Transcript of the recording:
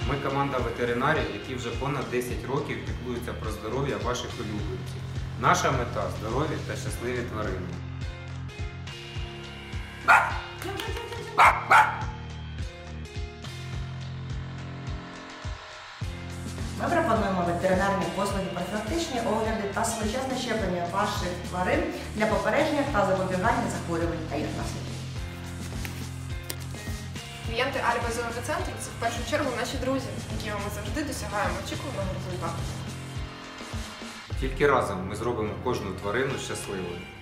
Ми команда ветеринарів, які вже понад 10 років піклуються про здоров'я ваших улюбленців. Наша мета – здорові та щасливі тварини. Ми пропонуємо ветеринарні послуги, профілактичні огляди та своєчасне щеплення ваших тварин для попередження та запобігання захворювань та їх наслідків. Клієнти Альба Зооцентру – це в першу чергу наші друзі, якими ми завжди досягаємо очікуваного результату. Тільки разом ми зробимо кожну тварину щасливою.